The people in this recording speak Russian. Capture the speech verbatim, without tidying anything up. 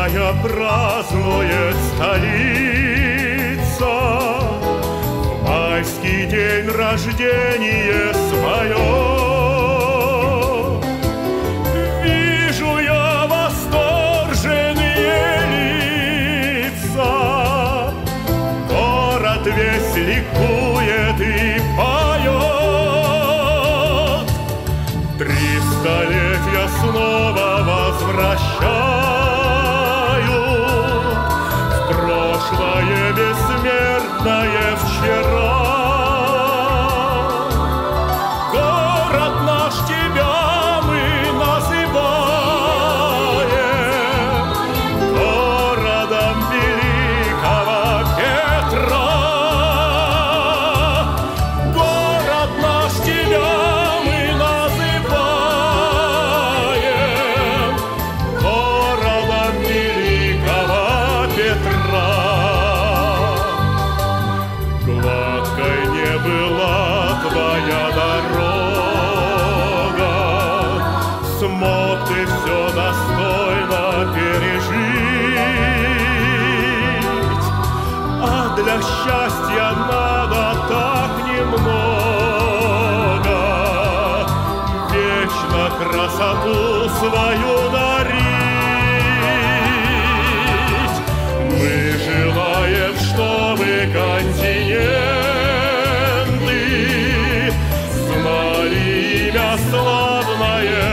Какая празднует столица в майский день рождения свое. Вижу я восторженные лица, город весь ликует и поет. Три столетия снова возвращаю в прошлое бессмертное вчера. Город наш, тебя мы называем городом великого Петра. Город наш, тебя мы называем городом великого Петра. Гладкой не была твоя дорога, смог ты все достойно пережить, а для счастья надо так немного, вечно красоту свою дарить. Мы желаем, чтобы континенты знали имя славное